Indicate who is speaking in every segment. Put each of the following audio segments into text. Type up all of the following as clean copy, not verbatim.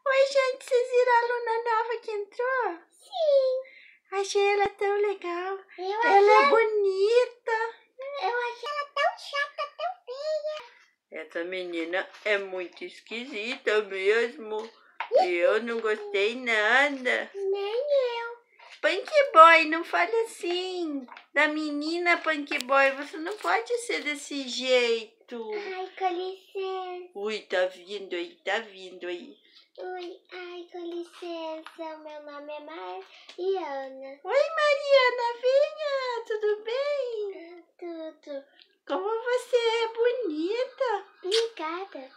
Speaker 1: Oi, gente, vocês viram a aluna nova que entrou?
Speaker 2: Sim.
Speaker 1: Achei ela tão legal.
Speaker 2: Eu
Speaker 1: Ela é
Speaker 2: achei,
Speaker 1: bonita.
Speaker 2: eu achei ela tão chata, tão feia.
Speaker 1: Essa menina é muito esquisita mesmo. Eu não gostei nada.
Speaker 2: Nem eu.
Speaker 1: Punk Boy, não fale assim. Da menina Punk Boy, você não pode ser desse jeito.
Speaker 2: Ai, com licença.
Speaker 1: Ui, tá vindo aí, tá vindo aí.
Speaker 2: Oi, ai, com licença. Meu nome é Mariana.
Speaker 1: Oi, Mariana, venha, tudo bem?
Speaker 2: Tudo.
Speaker 1: Como você é bonita.
Speaker 2: Obrigada.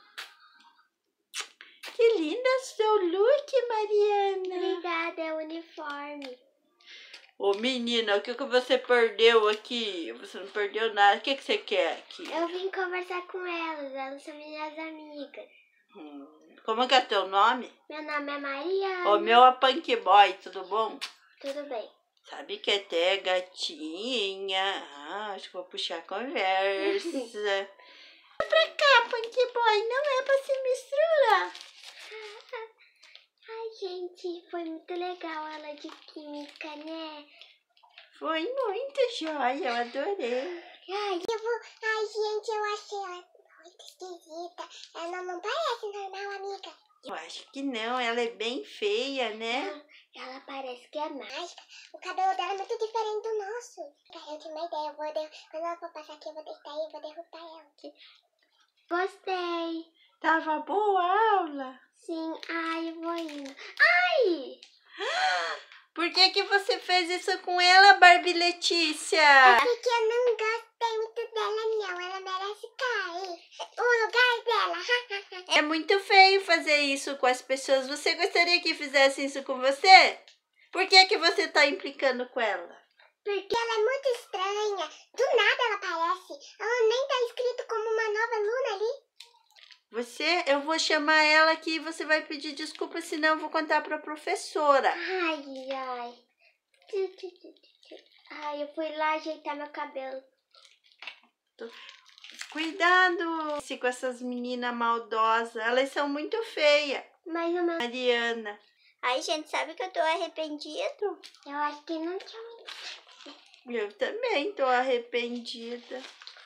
Speaker 1: Que lindo seu look, Mariana.
Speaker 2: Obrigada, é o uniforme.
Speaker 1: Ô, menina, o que você perdeu aqui? Você não perdeu nada. O que você quer aqui?
Speaker 2: Eu vim conversar com elas são minhas amigas.
Speaker 1: Como que é teu nome?
Speaker 2: Meu nome é Mariana.
Speaker 1: O meu é Punk Boy, tudo bom?
Speaker 2: Tudo bem.
Speaker 1: Sabe que até gatinha. Acho que vou puxar a conversa. Vem pra cá, Punk Boy, não é pra se misturar.
Speaker 2: Ai, gente, foi muito legal a aula de química, né?
Speaker 1: Foi muito jóia, eu adorei.
Speaker 2: Ai, gente, eu achei ela muito esquisita. Ela não parece normal, amiga.
Speaker 1: Eu acho que não, ela é bem feia, né?
Speaker 2: Ela parece que é mágica. O cabelo dela é muito diferente do nosso. Eu tinha uma ideia, quando ela for passar aqui, eu vou deitar e eu vou derrubar ela aqui. Gostei.
Speaker 1: Tava boa a aula?
Speaker 2: Sim, ai, eu vou indo. Ai!
Speaker 1: Por que você fez isso com ela, Barbie Letícia?
Speaker 2: É porque eu não gostei muito dela, não. Ela merece cair. O lugar dela.
Speaker 1: É muito feio fazer isso com as pessoas. Você gostaria que fizesse isso com você? Por que você tá implicando com ela?
Speaker 2: Porque ela é muito estranha. Do nada ela aparece. Ela nem tá escrito como uma nova aluna ali.
Speaker 1: Eu vou chamar ela aqui e você vai pedir desculpa, senão eu vou contar pra professora.
Speaker 2: Ai. Ai, eu fui lá ajeitar meu cabelo.
Speaker 1: Cuidado com essas meninas maldosas. Elas são muito feias.
Speaker 2: Mais ou menos.
Speaker 1: Mariana.
Speaker 2: Ai, gente, sabe que eu tô arrependido? Eu acho que não tinha.
Speaker 1: Eu também tô arrependida.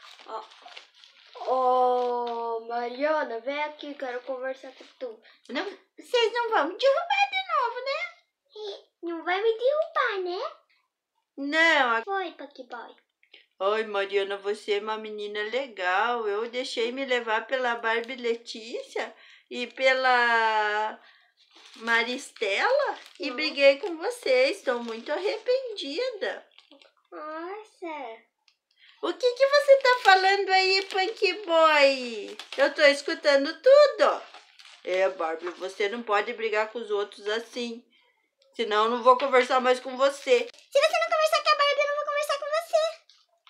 Speaker 2: Mariana, vem aqui, quero conversar com tu.
Speaker 1: Não, vocês não vão me derrubar de novo, né?
Speaker 2: Não vai me derrubar, né?
Speaker 1: Não.
Speaker 2: Foi, Punk Boy.
Speaker 1: Ai, Mariana, você é uma menina legal. Eu deixei me levar pela Barbie Letícia e pela Maristela e briguei com você. Estou muito arrependida.
Speaker 2: Nossa.
Speaker 1: O que você tá falando aí, Punk Boy? Eu tô escutando tudo. É, Barbie, você não pode brigar com os outros assim. Senão eu não vou conversar mais com você.
Speaker 2: Se você não conversar com a Barbie, eu não vou conversar com você.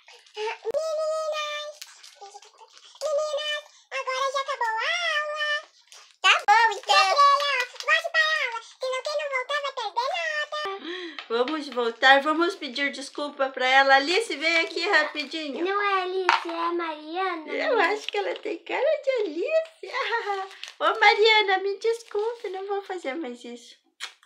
Speaker 2: Meninas, agora já acabou a aula. Tá bom, então. Volte para a aula, senão quem não voltar vai perder nada.
Speaker 1: Vamos voltar, vamos pedir desculpa pra ela. Alice, vem aqui rapidinho.
Speaker 2: Não é Alice, é a Mariana.
Speaker 1: Eu acho que ela tem cara de Alice. Ô, Mariana, me desculpe, não vou fazer mais isso.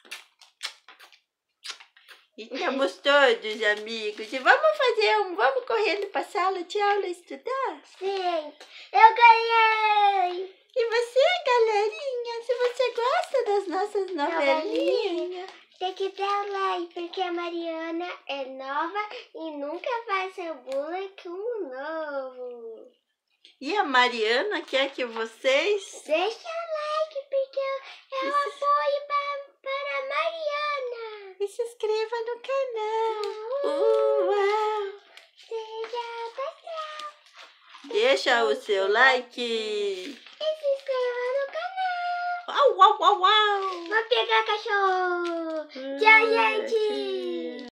Speaker 1: Estamos todos amigos. E vamos correndo pra sala de aula estudar?
Speaker 2: Sim, eu ganhei.
Speaker 1: E você, galerinha, se você gosta das nossas novelinhas,
Speaker 2: tem que dar o like, porque a Mariana é nova e nunca faça bullying com o novo.
Speaker 1: E a Mariana quer que vocês...
Speaker 2: Deixa o like, porque eu apoio para a Mariana.
Speaker 1: E se inscreva no canal. Uau!
Speaker 2: Seja pessoal.
Speaker 1: Deixa o seu like.
Speaker 2: E se inscreva no canal.
Speaker 1: Uau, uau, uau, uau.
Speaker 2: Vou pegar cachorro. Tchau, gente.